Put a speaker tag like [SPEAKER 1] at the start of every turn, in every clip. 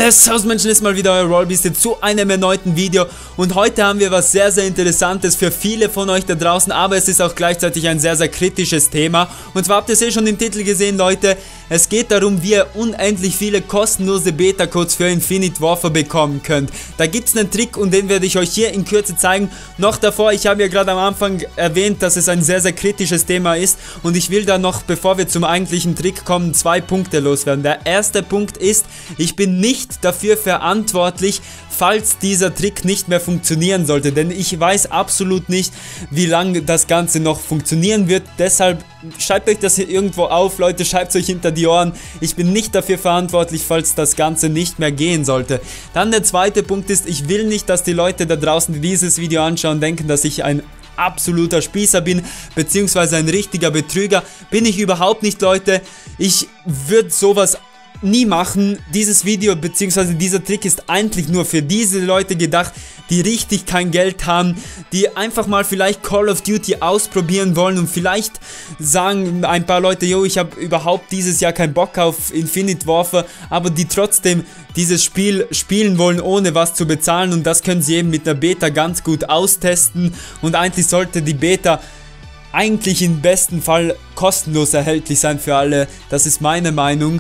[SPEAKER 1] Servus Menschen, ist mal wieder euer Rollbeast zu einem erneuten Video und heute haben wir was sehr interessantes für viele von euch da draußen, aber es ist auch gleichzeitig ein sehr kritisches Thema. Und zwar habt ihr es schon im Titel gesehen, Leute, es geht darum, wie ihr unendlich viele kostenlose Beta-Codes für Infinite Warfare bekommen könnt. Da gibt es einen Trick und den werde ich euch hier in Kürze zeigen. Noch davor, ich habe ja gerade am Anfang erwähnt, dass es ein sehr kritisches Thema ist und ich will da noch, bevor wir zum eigentlichen Trick kommen, 2 Punkte loswerden. Der erste Punkt ist, ich bin nicht dafür verantwortlich, falls dieser Trick nicht mehr funktionieren sollte, denn ich weiß absolut nicht, wie lange das Ganze noch funktionieren wird. Deshalb schreibt euch das hier irgendwo auf, Leute, schreibt es euch hinter die Ohren. Ich bin nicht dafür verantwortlich, falls das Ganze nicht mehr gehen sollte. Dann der zweite Punkt ist, ich will nicht, dass die Leute da draußen, die dieses Video anschauen, denken, dass ich ein absoluter Spießer bin, beziehungsweise ein richtiger Betrüger. Bin ich überhaupt nicht, Leute. Ich würde sowas nie machen. Dieses Video bzw. dieser Trick ist eigentlich nur für diese Leute gedacht, die richtig kein Geld haben, die einfach mal vielleicht Call of Duty ausprobieren wollen und vielleicht sagen ein paar Leute, yo, ich habe überhaupt dieses Jahr keinen Bock auf Infinite Warfare, aber die trotzdem dieses Spiel spielen wollen, ohne was zu bezahlen, und das können sie eben mit einer Beta ganz gut austesten. Und eigentlich sollte die Beta eigentlich im besten Fall kostenlos erhältlich sein für alle. Das ist meine Meinung.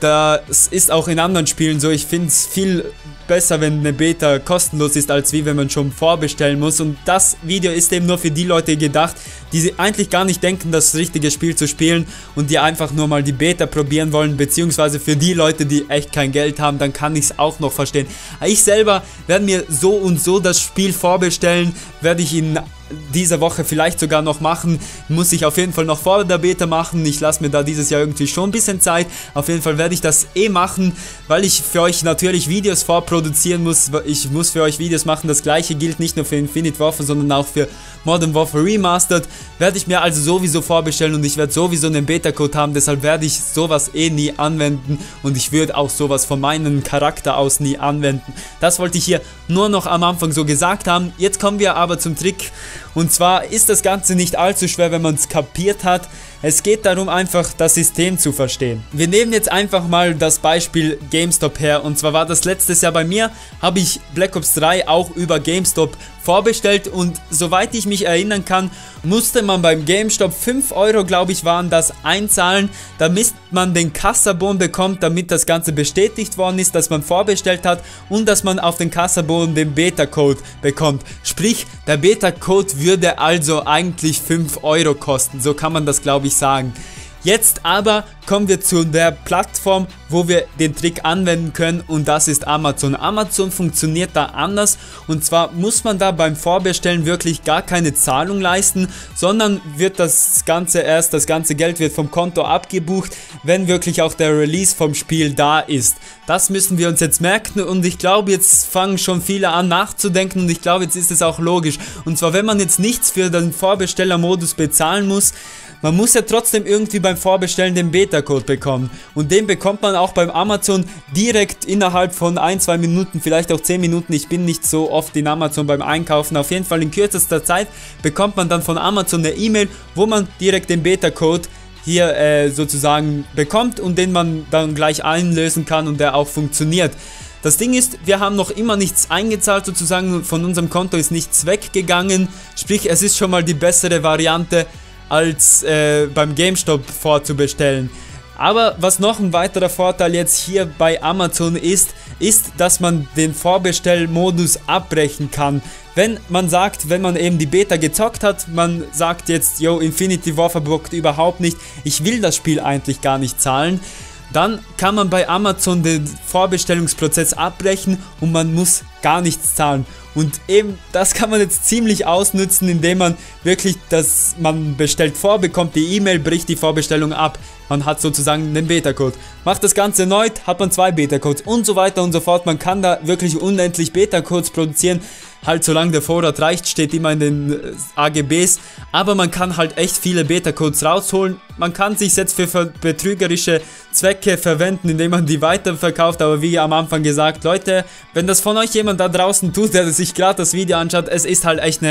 [SPEAKER 1] Das ist auch in anderen Spielen so. Ich finde es viel besser, wenn eine Beta kostenlos ist, als wie wenn man schon vorbestellen muss. Und das Video ist eben nur für die Leute gedacht, die eigentlich gar nicht denken, das richtige Spiel zu spielen und die einfach nur mal die Beta probieren wollen, beziehungsweise für die Leute, die echt kein Geld haben, dann kann ich es auch noch verstehen. Ich selber werde mir so und so das Spiel vorbestellen, werde ich in dieser Woche vielleicht sogar noch machen, muss ich auf jeden Fall noch vor der Beta machen. Ich lasse mir da dieses Jahr irgendwie schon ein bisschen Zeit. Auf jeden Fall werde ich das machen, weil ich für euch natürlich Videos vorproduzieren muss. Ich muss für euch Videos machen. Das gleiche gilt nicht nur für Infinite Warfare, sondern auch für Modern Warfare Remastered. Werde ich mir also sowieso vorbestellen und ich werde sowieso einen Beta-Code haben. Deshalb werde ich sowas nie anwenden und ich würde auch sowas von meinem Charakter aus nie anwenden. Das wollte ich hier nur noch am Anfang so gesagt haben. Jetzt kommen wir aber zum Trick. Und zwar ist das Ganze nicht allzu schwer, wenn man es kapiert hat. Es geht darum, einfach das System zu verstehen. Wir nehmen jetzt einfach mal das Beispiel GameStop her. Und zwar war das letztes Jahr bei mir, habe ich Black Ops 3 auch über GameStop vorbestellt. Und soweit ich mich erinnern kann, musste man beim GameStop 5 Euro, glaube ich, waren das, einzahlen, damit man den Kassabon bekommt, damit das Ganze bestätigt worden ist, dass man vorbestellt hat und dass man auf den Kassabon den Beta-Code bekommt. Sprich, der Beta-Code würde also eigentlich 5 Euro kosten. So kann man das, glaube ich, sagen. Jetzt aber kommen wir zu der Plattform, wo wir den Trick anwenden können, und das ist Amazon. Amazon funktioniert da anders, und zwar muss man da beim Vorbestellen wirklich gar keine Zahlung leisten, sondern wird das ganze Geld wird vom Konto abgebucht, wenn wirklich auch der Release vom Spiel da ist. Das müssen wir uns jetzt merken, und ich glaube, jetzt fangen schon viele an nachzudenken, und ich glaube, jetzt ist es auch logisch. Und zwar, wenn man jetzt nichts für den Vorbestellermodus bezahlen muss, man muss ja trotzdem irgendwie beim Vorbestellen den Beta-Code bekommen. Und den bekommt man auch beim Amazon direkt innerhalb von 1-2 Minuten, vielleicht auch 10 Minuten. Ich bin nicht so oft in Amazon beim Einkaufen. Auf jeden Fall in kürzester Zeit bekommt man dann von Amazon eine E-Mail, wo man direkt den Beta-Code hier sozusagen bekommt und den man dann gleich einlösen kann und der auch funktioniert. Das Ding ist, wir haben noch immer nichts eingezahlt, sozusagen von unserem Konto ist nichts weggegangen. Sprich, es ist schon mal die bessere Variante, als beim GameStop vorzubestellen. Aber was noch ein weiterer Vorteil jetzt hier bei Amazon ist, dass man den Vorbestellmodus abbrechen kann. Wenn man sagt, wenn man eben die Beta gezockt hat, man sagt jetzt, yo, Infinity Warfare bockt überhaupt nicht, ich will das Spiel eigentlich gar nicht zahlen, dann kann man bei Amazon den Vorbestellungsprozess abbrechen und man muss gar nichts zahlen. Und eben das kann man jetzt ziemlich ausnutzen, indem man wirklich, man bestellt vor, bekommt die E-Mail, bricht die Vorbestellung ab. Man hat sozusagen den Beta-Code. Macht das Ganze erneut, hat man 2 Beta-Codes und so weiter und so fort. Man kann da wirklich unendlich Beta-Codes produzieren. Halt, solange der Vorrat reicht, steht immer in den AGBs. Aber man kann halt echt viele Beta-Codes rausholen. Man kann sich jetzt für betrügerische Zwecke verwenden, indem man die weiterverkauft. Aber wie am Anfang gesagt, Leute, wenn das von euch jemand da draußen tut, der sich gerade das Video anschaut, es ist halt echt eine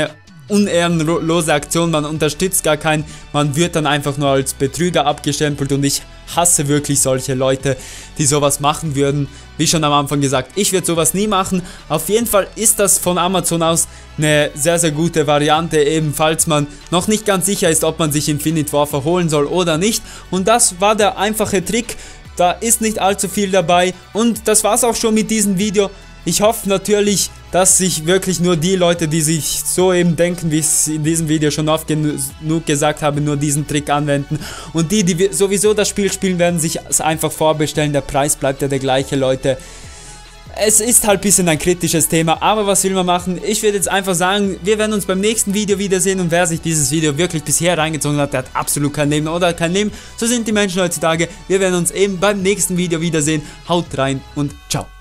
[SPEAKER 1] unehrenlose Aktion, man unterstützt gar keinen, man wird dann einfach nur als Betrüger abgestempelt und ich hasse wirklich solche Leute, die sowas machen würden. Wie schon am Anfang gesagt, ich würde sowas nie machen. Auf jeden Fall ist das von Amazon aus eine sehr, sehr gute Variante, eben falls man noch nicht ganz sicher ist, ob man sich Infinite Warfare holen soll oder nicht. Und das war der einfache Trick, da ist nicht allzu viel dabei und das war's auch schon mit diesem Video. Ich hoffe natürlich, dass sich wirklich nur die Leute, die sich so eben denken, wie ich es in diesem Video schon oft genug gesagt habe, nur diesen Trick anwenden. Und die sowieso das Spiel spielen, werden sich es einfach vorbestellen. Der Preis bleibt ja der gleiche, Leute. Es ist halt ein bisschen ein kritisches Thema, aber was will man machen? Ich würde jetzt einfach sagen, wir werden uns beim nächsten Video wiedersehen und wer sich dieses Video wirklich bisher reingezogen hat, der hat absolut kein Leben oder kein Leben. So sind die Menschen heutzutage. Wir werden uns eben beim nächsten Video wiedersehen. Haut rein und ciao.